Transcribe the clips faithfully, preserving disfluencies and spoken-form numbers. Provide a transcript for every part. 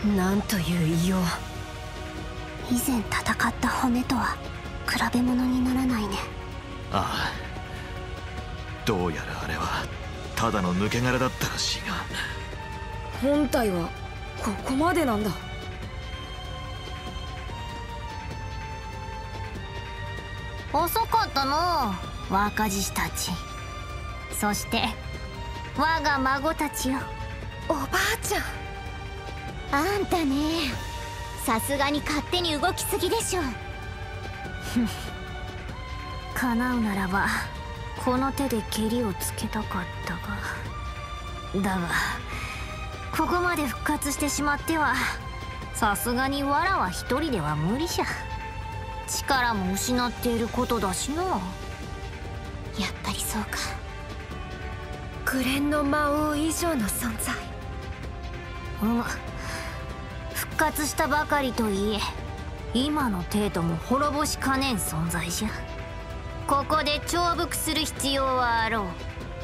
なんという異様。 以前戦った骨とは比べ物にならないね。 ああ、どうやらあれはただの抜け殻だったらしいが。 本体はここまでなんだ。 遅かったのう、若獅子たち。そして我が孫たちよ。 おばあちゃん。 あんたね、さすがに勝手に動きすぎでしょ。叶うならばこの手でケリをつけたかったが、だがここまで復活してしまってはさすがにわらは一人では無理じゃ。力も失っていることだしの。やっぱりそうか。 紅蓮の魔王以上の存在。 うむ、復活したばかりといえ今の程度も滅ぼしかねん存在じゃ。ここで重複する必要はあろう。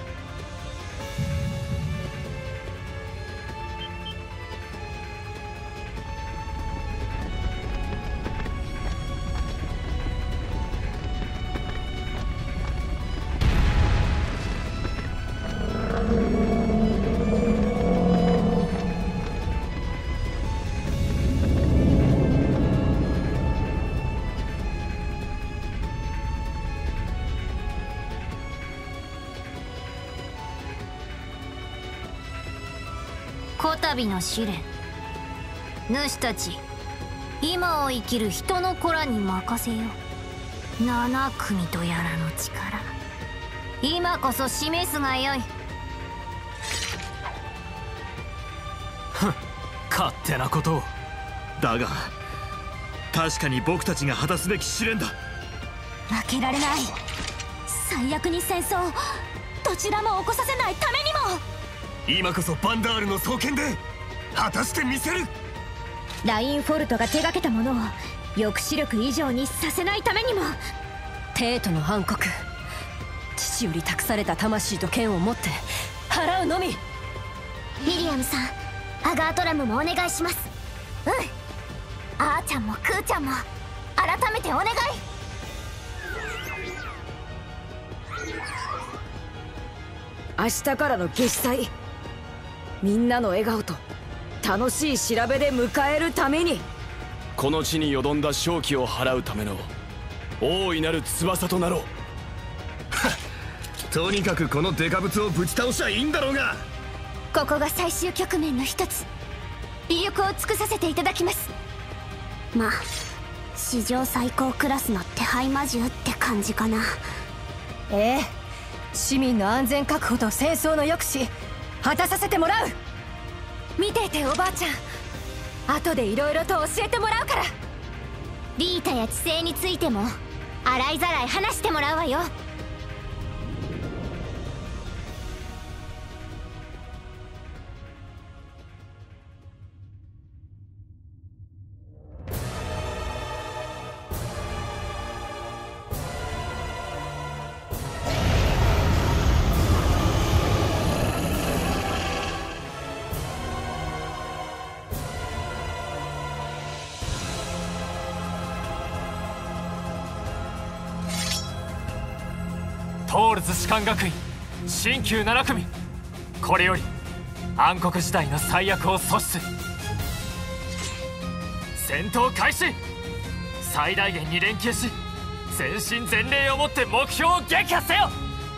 こたびの試練、主たち今を生きる人の子らに任せよう。七組とやらの力、今こそ示すがよい。 ふん、勝手なことを。だが確かに僕たちが果たすべき試練だ。 負けられない。最悪に戦争どちらも起こさせないためにも。 今こそバンダールの双剣で果たしてみせる。 ラインフォルトが手がけたものを抑止力以上にさせないためにも。 帝都の暗黒、父より託された魂と剣を持って払うのみ。 ウィリアムさん、アガートラムもお願いします。うん、あーちゃんもクーちゃんも改めてお願い。 明日からの夏至祭、みんなの笑顔と楽しい調べで迎えるために、 この地によどんだ正気を払うための大いなる翼となろう。 とにかくこのデカブツをぶち倒しゃいいんだろうが。 ここが最終局面の一つ。微力を尽くさせていただきます。まあ史上最高クラスの手配魔獣って感じかな。 ええ、市民の安全確保と戦争の抑止果たさせてもらう。見ていておばあちゃん、後でいろいろと教えてもらうから。 リータや知性についても洗いざらい話してもらうわよ。 トールズ士官学院新旧なな組、これより暗黒時代の最悪を阻止する。戦闘開始。最大限に連携し全身全霊をもって目標を撃破せよ。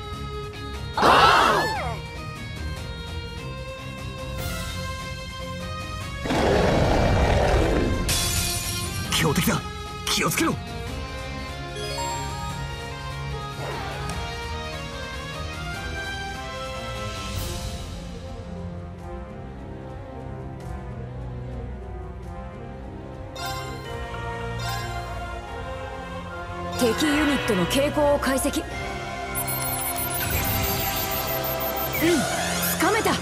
強敵だ、気をつけろ。 敵ユニットの傾向を解析。うん、つかめた。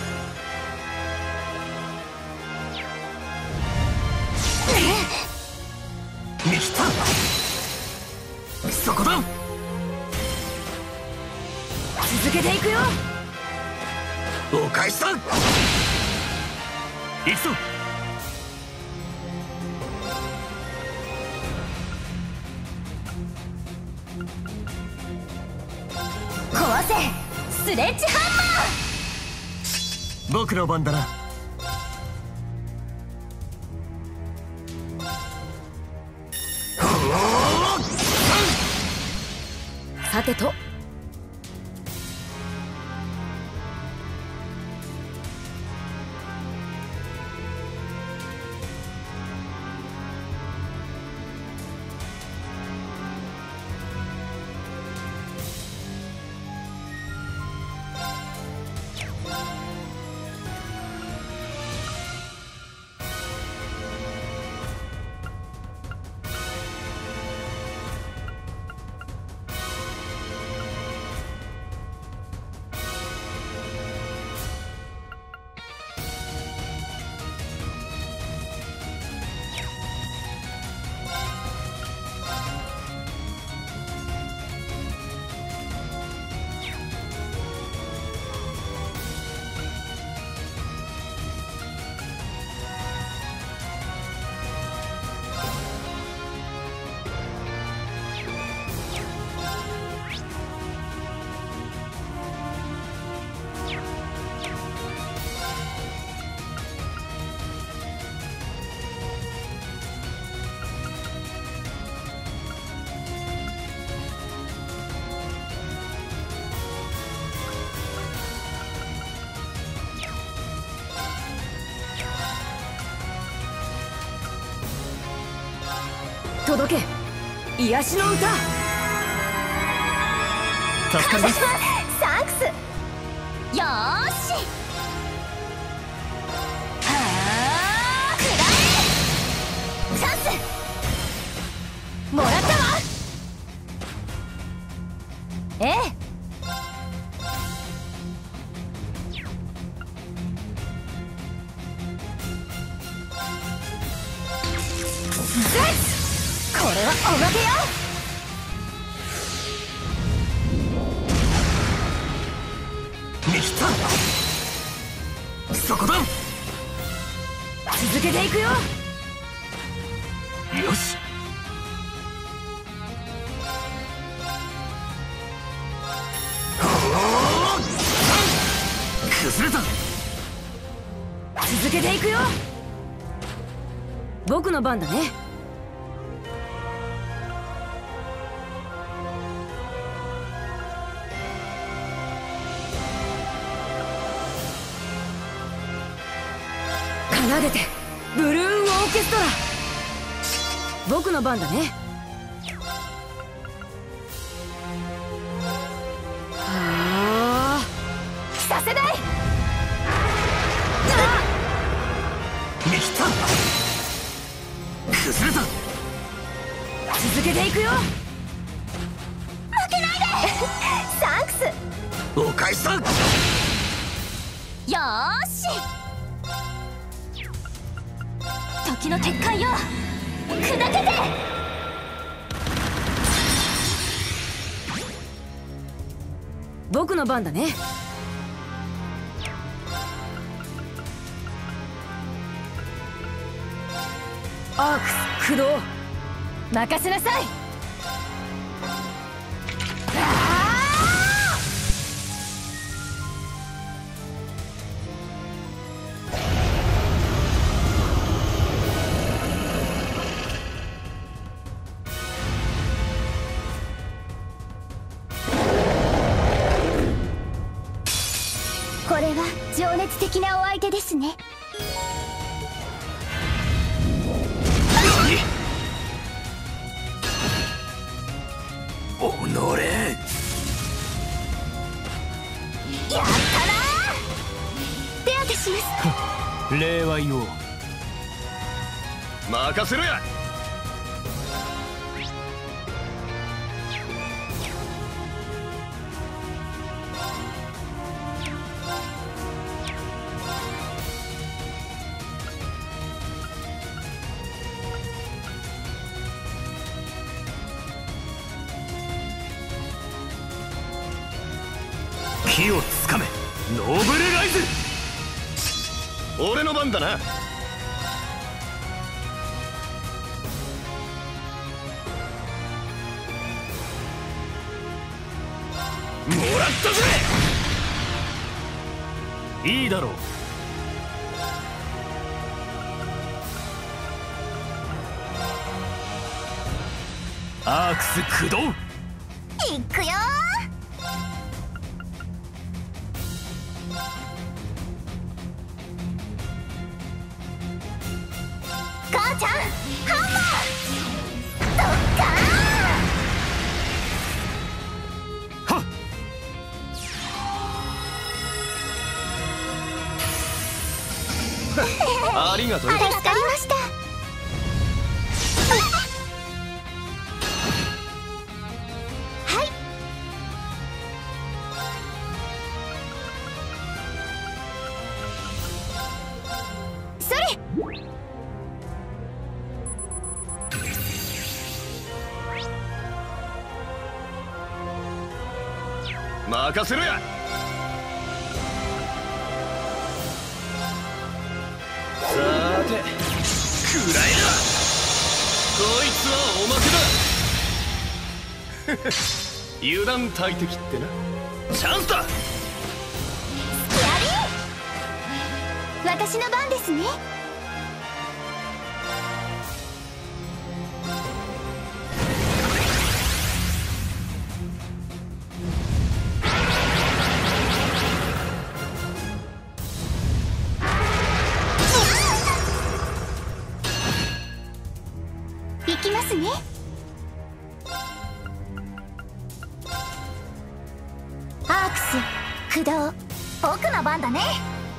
見切った。そこだ。 続けていくよ。 お返しだ。行くぞ。 わせスレッジハンマー。 僕の番だな。 さてと届け癒しの歌。 助かります。 サンクス。よーし、はあくらえチャンスもらったわ。ええ、これはおまけよ。 見切った。そこだ。 続けていくよ。 よし。崩れた。 続けていくよ。僕の番だね。奏でてブルーンオーケストラ。僕の番だね。はあ、させない。 見切った。崩れた。 続けていくよ。負けないでサンクス。 お返しだ。 よーし、時の鉄塊よ砕けて。僕の番だね。アークス駆動。任せなさい。 これは情熱的なお相手ですね。 おのれ。 やったな。手当てします。 礼は言おう。 任せろや。 木をつかめノーブルライズ。 俺の番だな。 もらったぜ。 いいだろう。アークス駆動。 いくよー。母ちゃんハンマードッカはっ。 ありがとう。 助かりました。 任せろや。さーて、食らえな。こいつはおまけだ。油断大敵ってな。チャンスだ。 私の番ですね。行きますね。アークス駆動。僕の番だね。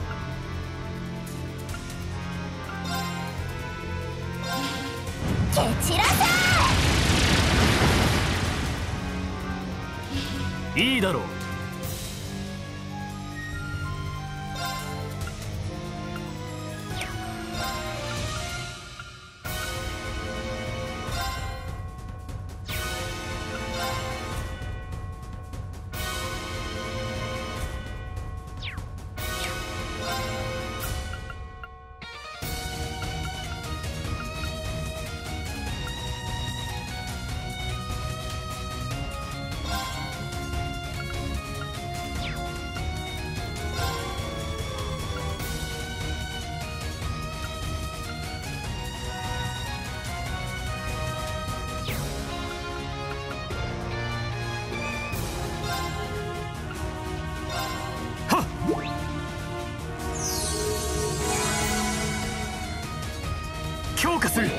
蹴散らせ。 いいだろう。強化する。やっ。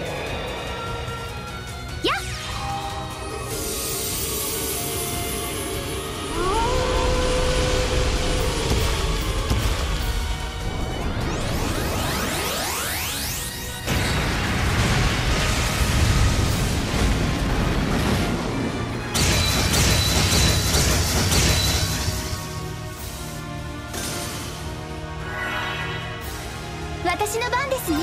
私の番ですね。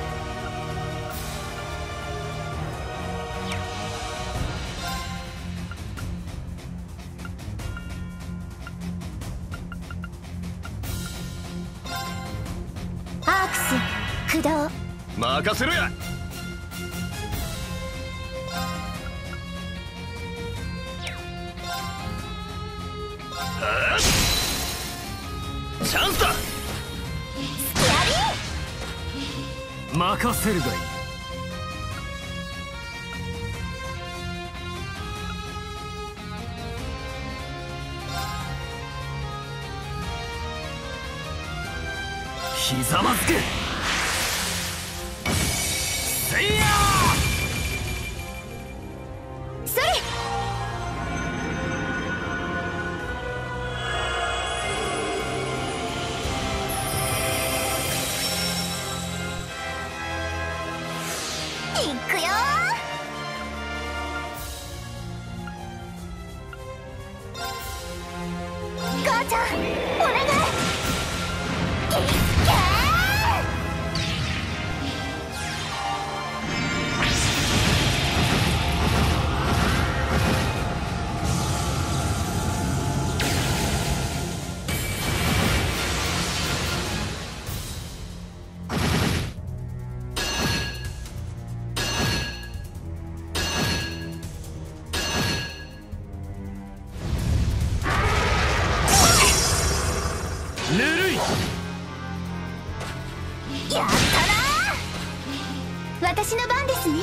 アークス駆動。 任せろや。チャンスだ。 任せるがいい。ひざまずけ。せいやー。 それ。いくよー。母ちゃんお願い。いっけー。 ぬるい。 やったなー。私の番ですね。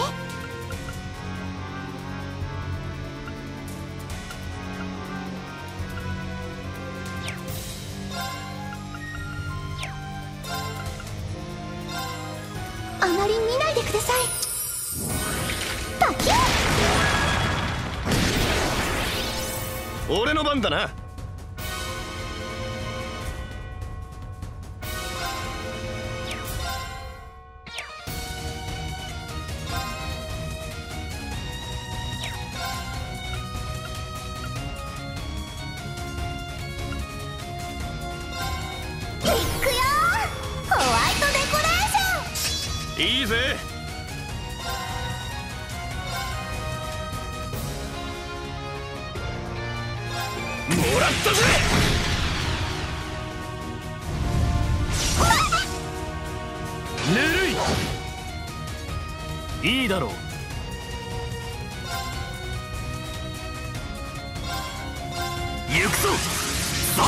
あまり見ないでください。パキッ。 俺の番だな。いいぜ。もらったぜ。 ぬるい。いいだろう。行くぞ。サ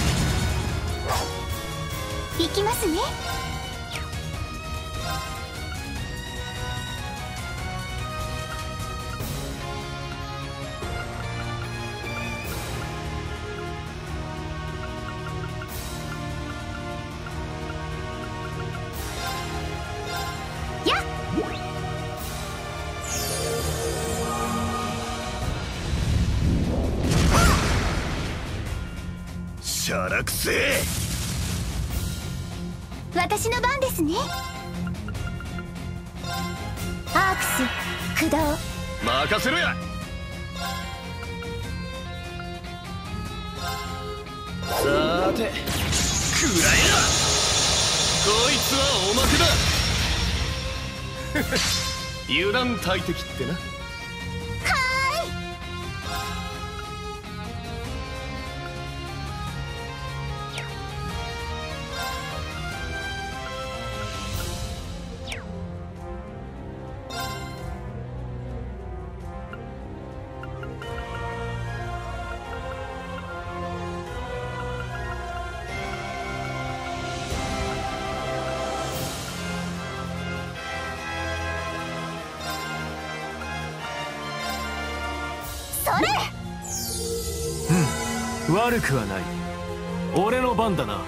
行きますね。 しゃらくせえ。 私の番ですね。アークス駆動。 任せろや。さーて、食らえな。こいつはおまけだ。油断大敵ってな。 うん、悪くはない。俺の番だな。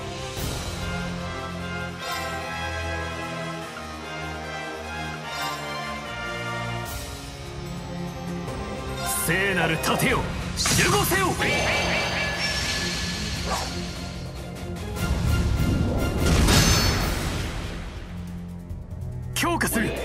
聖なる盾よ、守護せよ。強化する。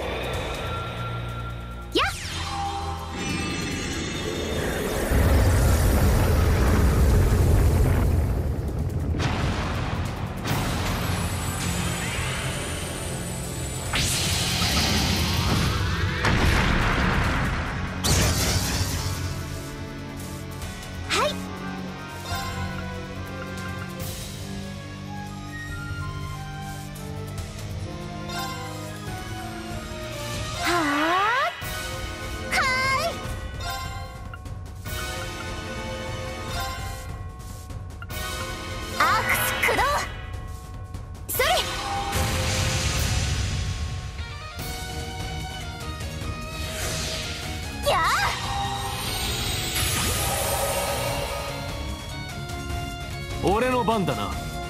俺の番だな。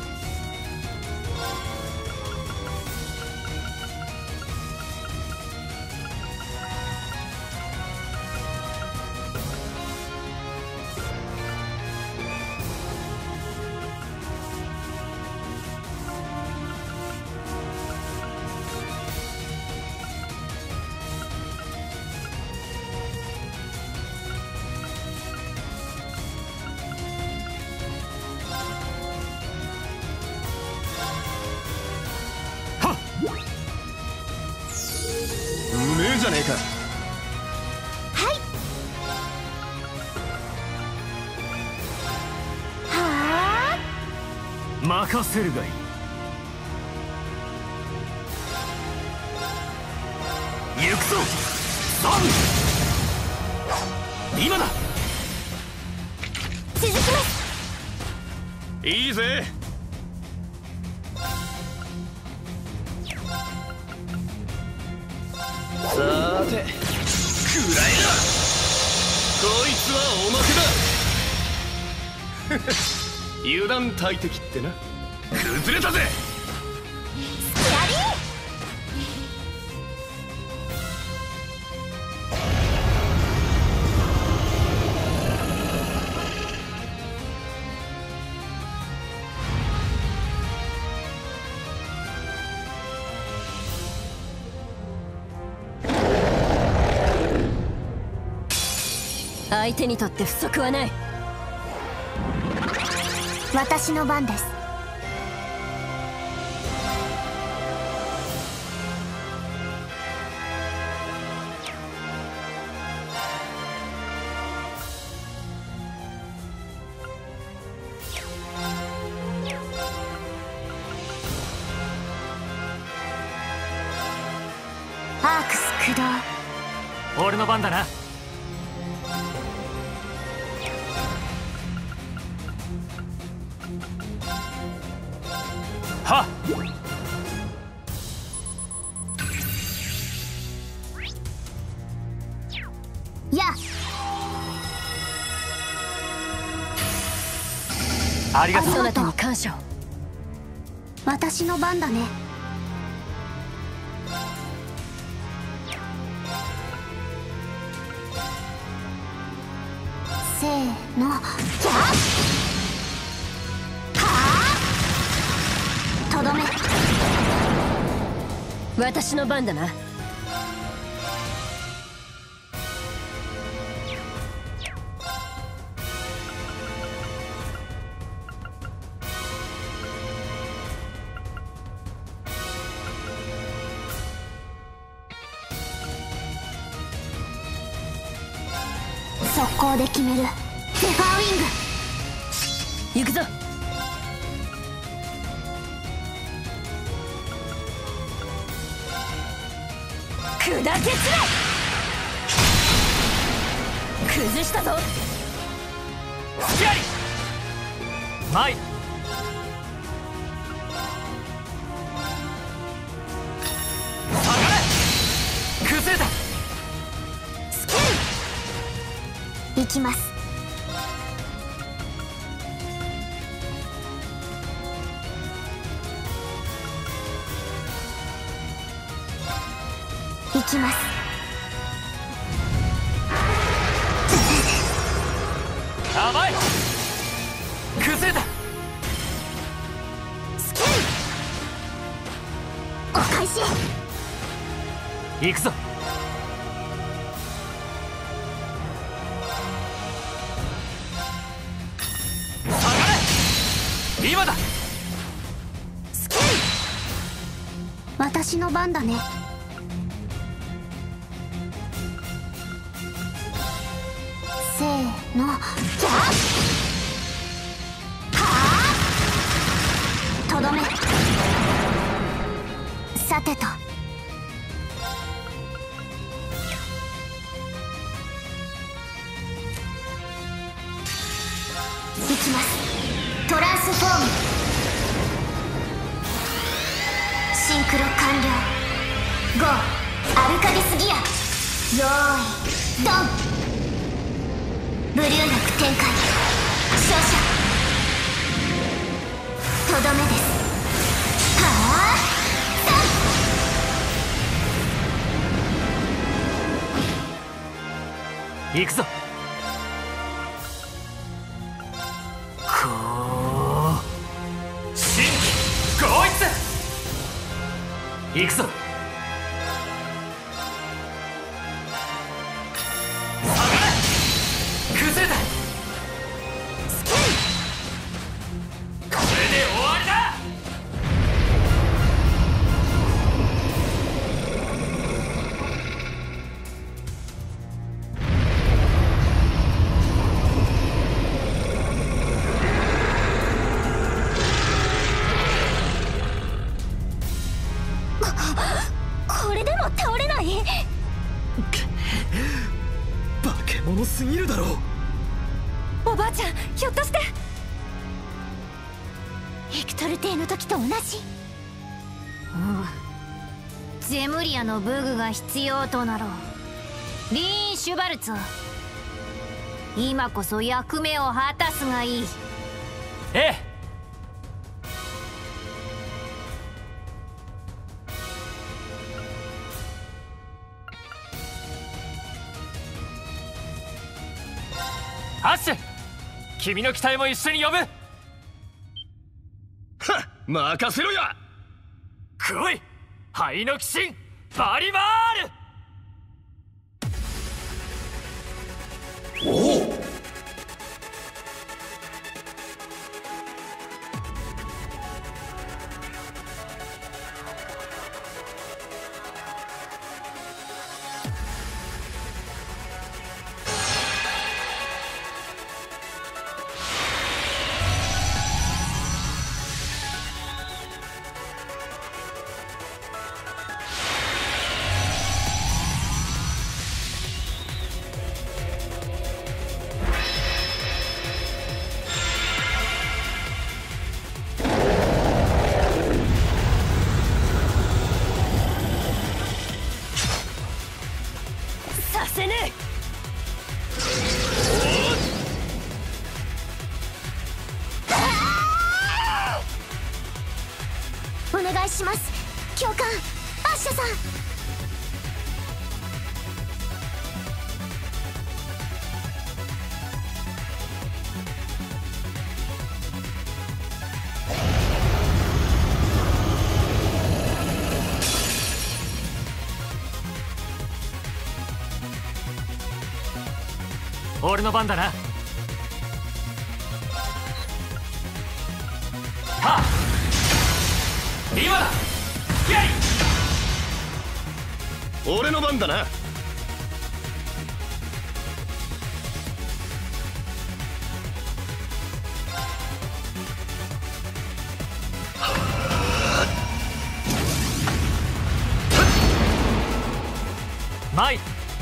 うめえじゃねえか。 はい。はあ。任せるがいい。行くぞ。サン。今だ。 続きます。 いいぜ。 さーて、食らえな。こいつはおまけだ。油断大敵ってな。崩れたぜ。 相手にとって不足はない。 私の番です。アークス駆動。 俺の番だな。はっ。 やありがとう。 そなたに感謝を。 私の番だね。せーの、キャッはあとどめ。 私の番だな。 速攻で決める。ゼファーウィング。 行くぞ。砕け散れ。崩したぞ。 隙あり。前。下がれ。崩れた。 スキルいきます。いきます。 甘い。崩れた。 スキルお返し。 行くぞ。下がれ。今だ。 スキル私の番だね。せーの、キャッはあとどめ。さてといきます。トランスフォーム。シンクロ完了。ゴーアルカディスギア。よーいドン。ブリューナク展開。勝者とどめです。はあ行くぞ。こう新規合一。行くぞ。下がれ。崩れた。 スキルこれで終わりだ。 これでも倒れない。 化け物すぎるだろう。 おばあちゃん、ひょっとしてヘクトル帝の時と同じ。 うん、 ゼムリアの武具が必要となろう。リーン・シュバルツォ、今こそ役目を果たすがいい。 ええ。ハッシュ、君の機体も一緒に呼ぶ。はっ、 任せろや。 来い、灰の鬼神バリバール。 おお、 させねえ。 お願いします、教官アッシャさん。 俺の番だな。はっ、今だ。イェイ。 俺の番だな。 マイ。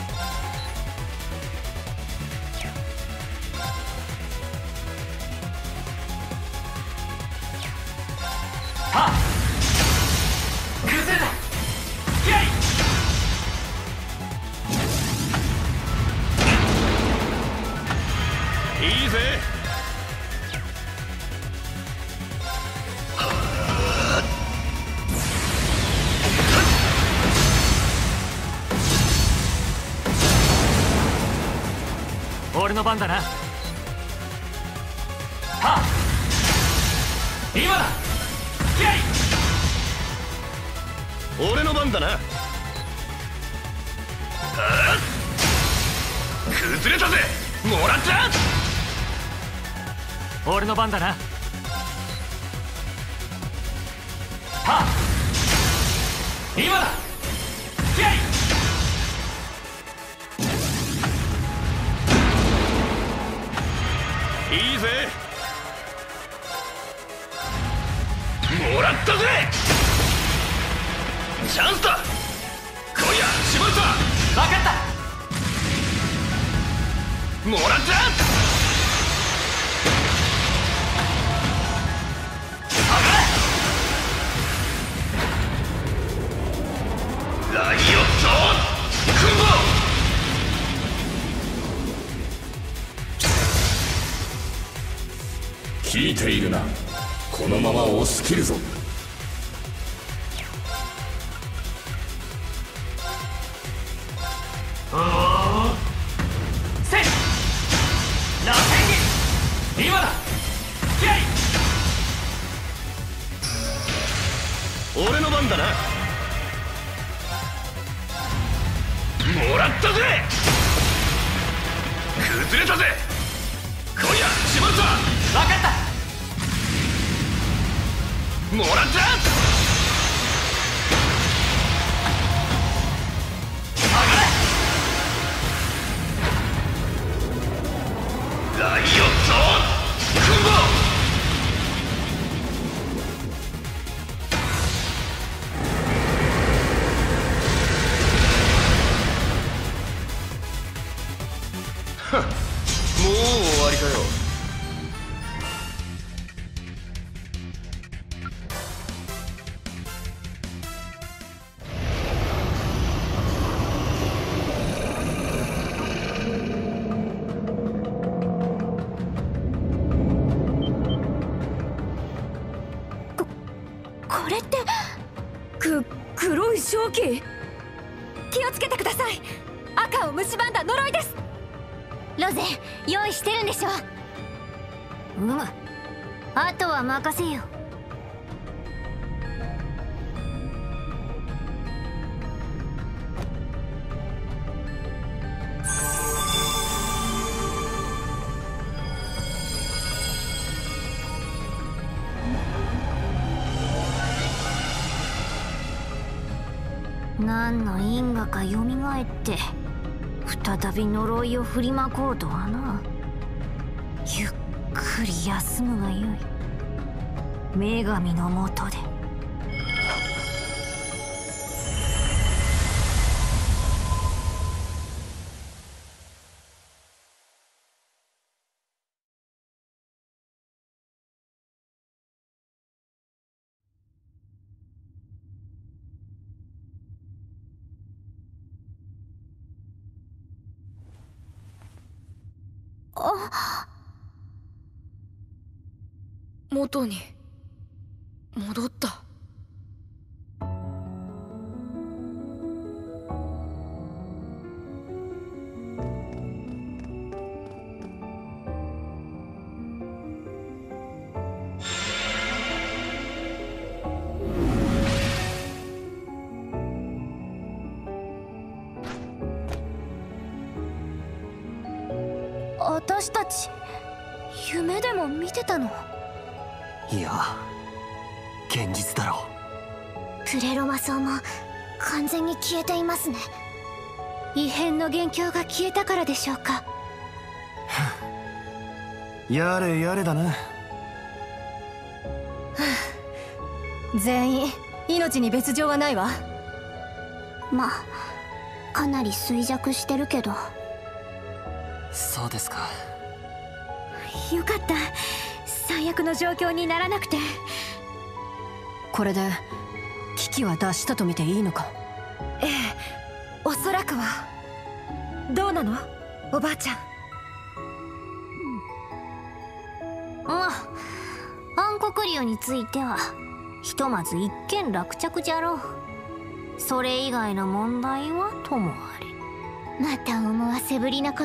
はっ、崩れだ。イェイ。 いいぜ。 俺の番だな。はっ、今だ。イェイ。 俺の番だな。はっ、崩れたぜ。もらった。 俺の番だな。はっ、今だ。イェイ。 いいぜ。もらったぜ。チャンスだ。今夜絞るぞ。 分かった。 もらった。ライオットクンボ。 聞いているな。このまま押し切るぞ。 おーせい螺旋儀。今だ。イェイ。 俺の番だな。もらったぜ。崩れたぜ。今夜絞るぞ。 分かった。 もらった。ライオットクンボ。はっ、もう終わりかよ。 これってく黒い瘴気。気をつけてください。赤を蝕んだ呪いです。 ロゼ、用意してるんでしょ。うむ、あとは任せよ。何の因果かよみがえって再び呪いを振りまこうとはな。ゆっくり休むがよい。女神のもとで。 あ、元に戻った。私たち夢でも見てたの？ いや、現実だろう。プレロマ層も完全に消えていますね。 異変の元凶が消えたからでしょうか。 やれやれだな。 全員命に別状はないわ。 まあかなり衰弱してるけど。 そうですか。 よかった、最悪の状況にならなくて。これで危機は脱したと見ていいのか？ええ、おそらくは。どうなのおばあちゃん？ ああ、暗黒竜についてはひとまず一件落着じゃろう。それ以外の問題はともあれ。 また思わせぶりなこと。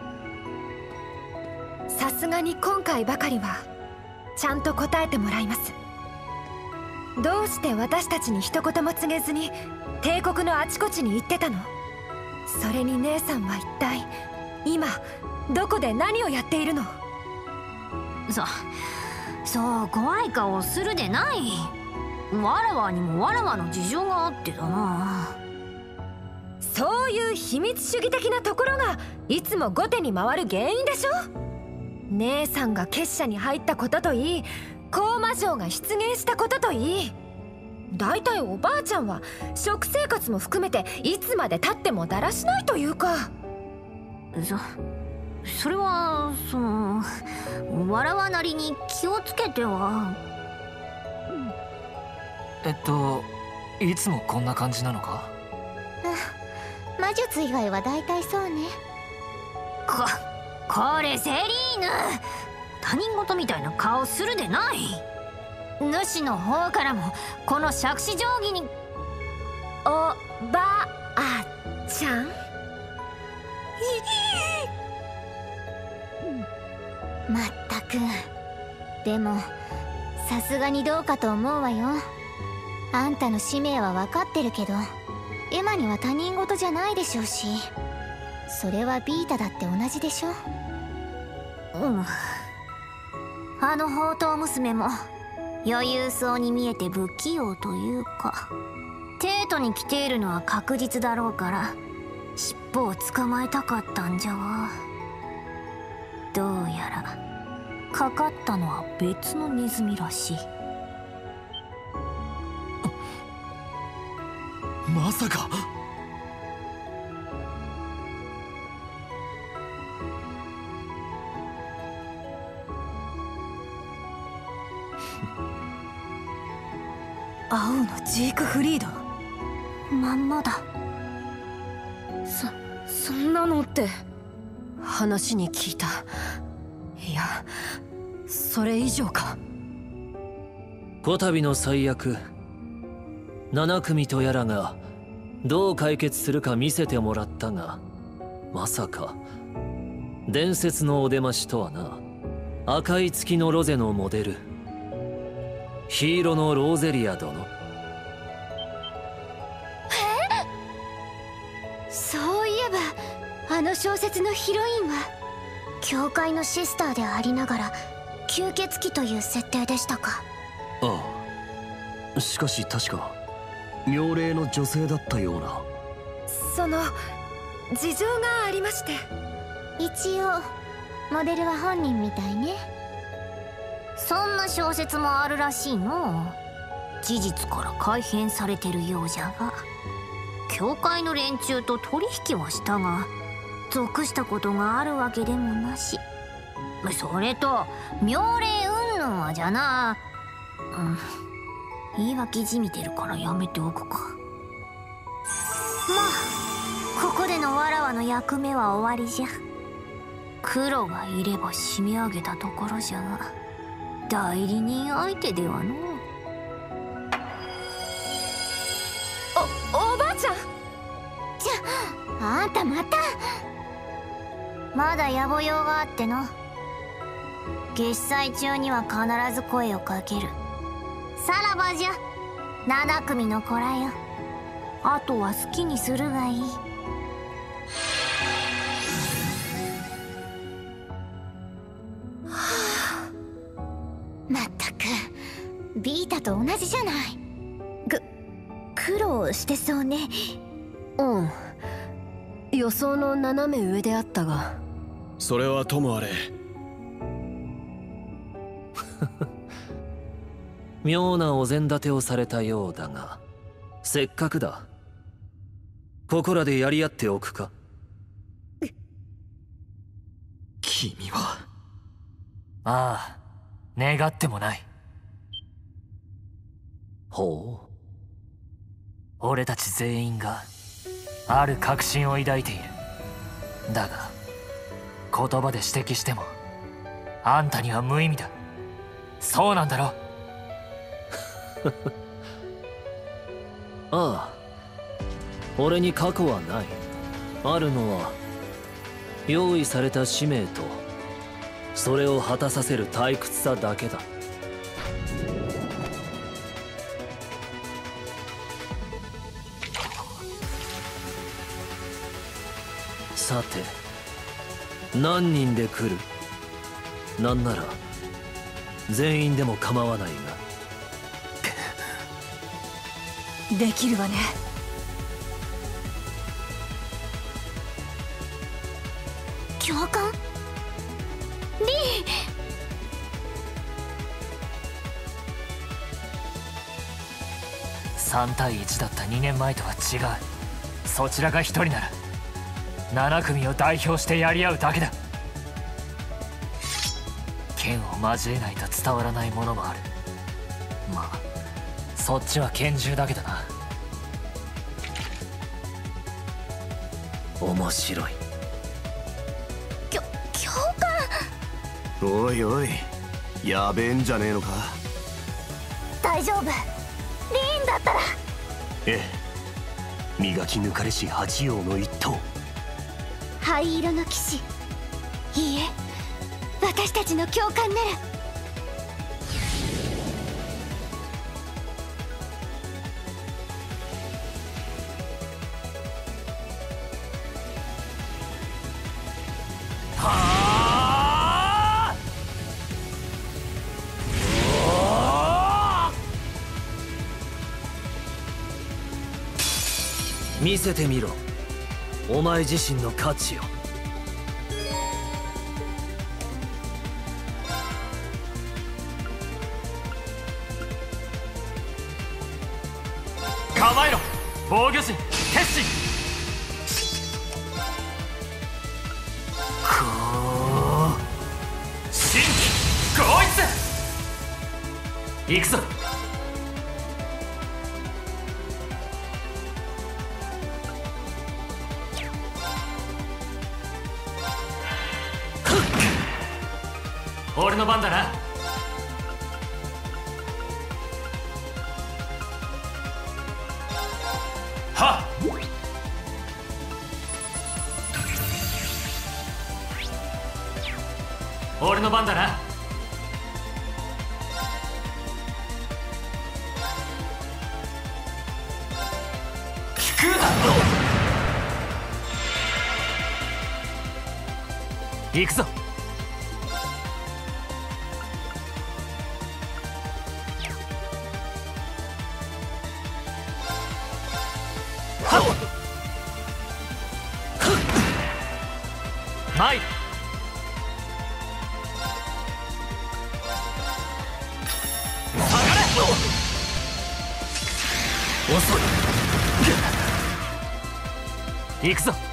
さすがに今回ばかりはちゃんと答えてもらいます。どうして私たちに一言も告げずに帝国のあちこちに行ってたの？それに姉さんは一体今どこで何をやっているの？ そそう怖い顔をするでない。わらわにもわらわの事情があってだな。 そういう秘密主義的なところがいつも後手に回る原因でしょ。姉さんが結社に入ったことといい、高魔城が出現したことといい、だいたいおばあちゃんは食生活も含めていつまでたってもだらしないというか。 そそれはそのわらわなりに気をつけては。 えっといつもこんな感じなのか？ 魔術以外はだいたいそうね。ここれセリーヌ、他人事みたいな顔するでない。主の方からもこの杓子定規に。 おばあちゃんまったく。でもさすがにどうかと思うわよ。あんたの使命は分かってるけどエマには他人事じゃないでしょうし、それはビータだって同じでしょ。うん。あの宝刀娘も余裕そうに見えて不器用というか、テートに来ているのは確実だろうから尻尾を捕まえたかったんじゃわ。どうやらかかったのは別のネズミらしい。 まさか。 青のジークフリードまんまだ。 そそんなのって話に聞いた。いやそれ以上か。 こたびの最悪、七組とやらがどう解決するか見せてもらったが、まさか伝説のお出ましとはな。赤い月のロゼのモデル、ヒーローのローゼリア殿。 そういえばあの小説のヒロインは教会のシスターでありながら吸血鬼という設定でしたか。 ああ、しかし確か妙齢の女性だったような。 その事情がありまして。 一応モデルは本人みたいね。そんな小説もあるらしいの。事実から改変されてるようじゃが、教会の連中と取引はしたが属したことがあるわけでもなし。それと妙齢云々はじゃな、うん言い訳じみてるからやめておくか。まあここでのわらわの役目は終わりじゃ。黒がいれば締め上げたところじゃが、代理人相手ではの。 おおばあちゃん。 じゃあんたまた。まだ野暮用があっての。月祭中には必ず声をかける。さらばじゃ七組の子らよ。あとは好きにするがいい。まったくビータと同じじゃない。 く苦労してそうね。うん、予想の斜め上であったが。 それはともあれ。 妙なお膳立てをされたようだが、せっかくだ。ここらでやり合っておくか。 君は。 ああ、願ってもない。 ほう。 俺たち全員がある確信を抱いている。だが言葉で指摘してもあんたには無意味だ。そうなんだろ。 ああ、俺に過去はない。あるのは用意された使命とそれを果たさせる退屈さだけだ。さて、何人で来る？なんなら全員でも構わないが。 できるわね。 教官リー。 さんたいいちだったにねんまえとは違う。そちらがひとりならなな組を代表してやり合うだけだ。剣を交えないと伝わらないものもある。まあそっちは拳銃だけどな。 面白い。 きょ教官。 おいおい、やべえんじゃねえのか。 大丈夫、リーンだったら。 ええ、磨き抜かれし八葉の一頭。 灰色の騎士。いいえ、私たちの教官なら。 見せてみろ、お前自身の価値を。 構えろ、防御陣決心。こう新規合一。行くぞ。俺の番だな。 の番だな。聞くな。行くぞ。はっ参る。下がれ。遅い。行くぞ。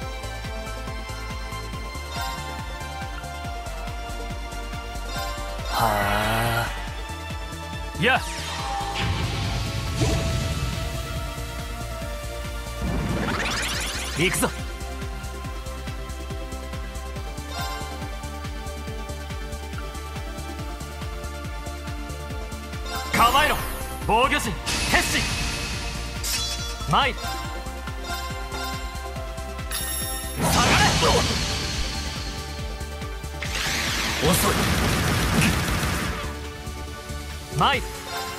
はあ。や行くぞ。構えろ。防御陣決心。参る。下がれ。遅い。参る。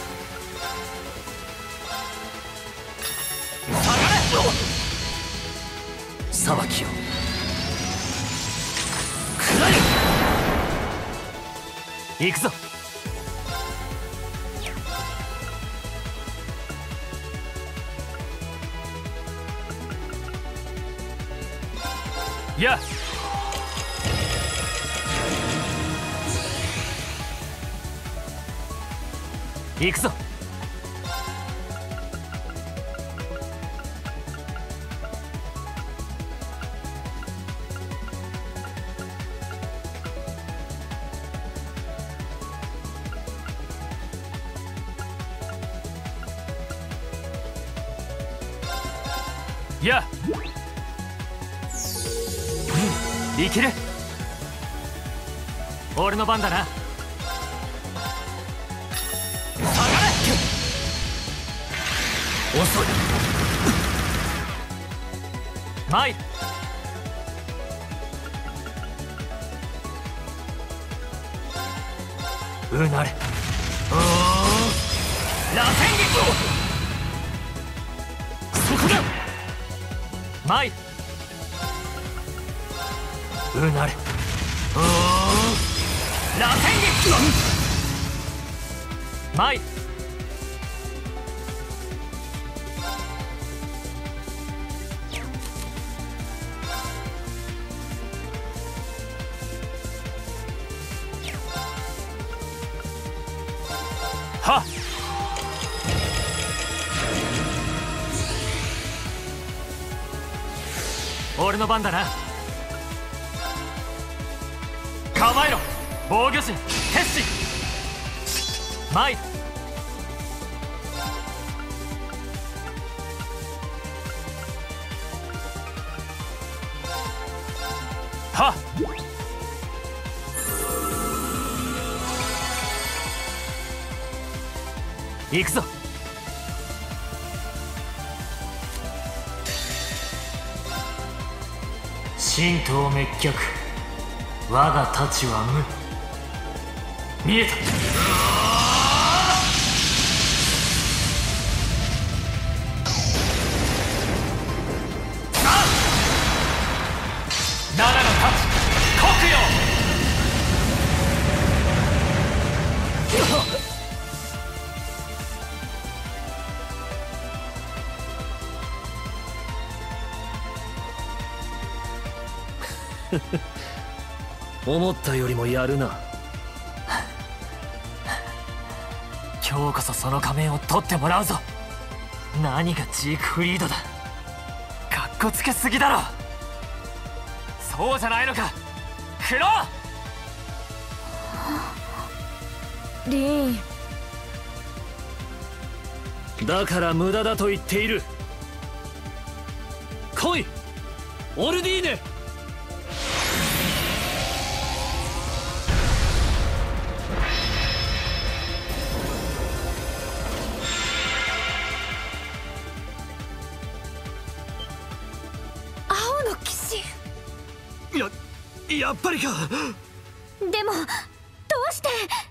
下がれ。 裁きを食らえ。行くぞ。や行くぞ。やいける。俺の番だな。下がれ。遅い。参る。うなれ。おー螺旋撃。そこだ。参る。うなれ。おー螺旋撃。参る。はっ。俺の番だな。構えろ。防御陣決心。参る。はっ。行くぞ。 神道滅却。我が太刀は無。 見えた。七の太刀黒曜。 思ったよりもやるな。 今日こそその仮面を取ってもらうぞ。何がジークフリードだ。かっこつけすぎだろ。そうじゃないのかクロリーン。 だから無駄だと言っている。来いオルディーネ。 青の騎士。 ややっぱりか。 でもして。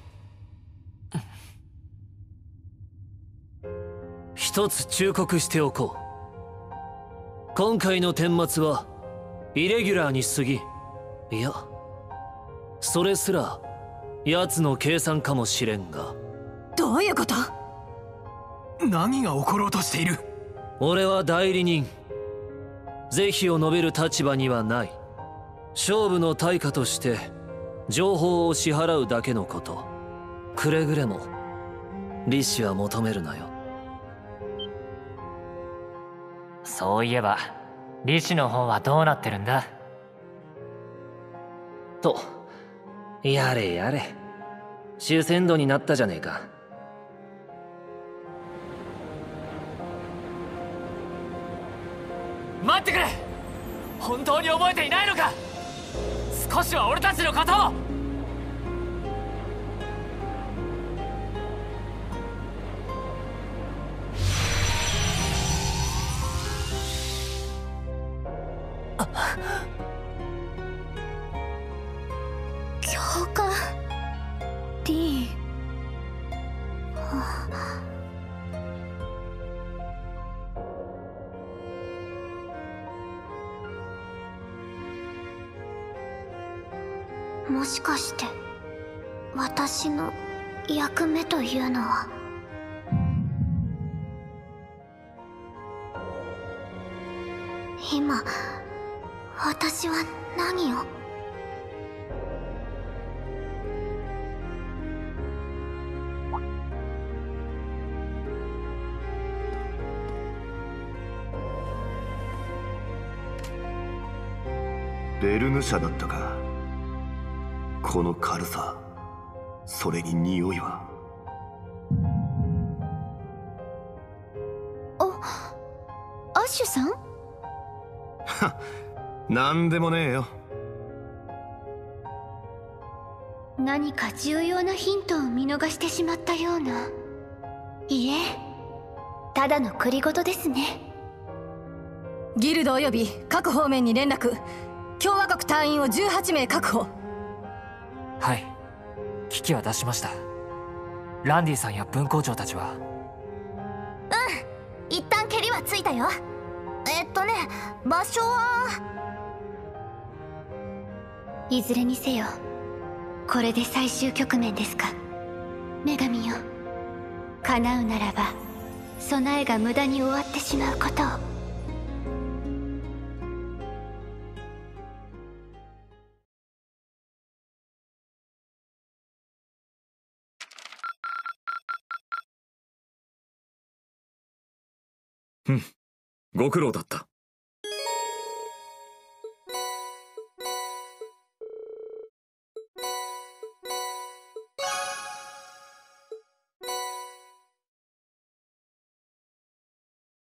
一つ忠告しておこう。今回の顛末はイレギュラーに過ぎ、いやそれすら奴の計算かもしれんが。 どういうこと？ 何が起ころうとしている？ 俺は代理人、是非を述べる立場にはない。勝負の対価として情報を支払うだけのこと。くれぐれも利子は求めるなよ。 そういえば利子の方はどうなってるんだ？ とやれやれ、主戦度になったじゃねえか。 待ってくれ！本当に覚えていないのか？少しは俺たちのことを。 教官ディーン。もしかして私の役目というのは。今私は何を。 ベルヌ社だったか。この軽さ、それに匂いは。 あ、アッシュさん？ は、なんでもねえよ。 何か重要なヒントを見逃してしまったような。いえ、ただの繰り事ですね。 ギルド及び各方面に連絡。共和国隊員をじゅうはちめい確保。 はい、危機は出しました。ランディさんや分校長たちは。 うん、一旦蹴りはついたよ。えっとね、場所は。いずれにせよこれで最終局面ですか。女神よ、叶うならば備えが無駄に終わってしまうことを。 うん、ご苦労だった。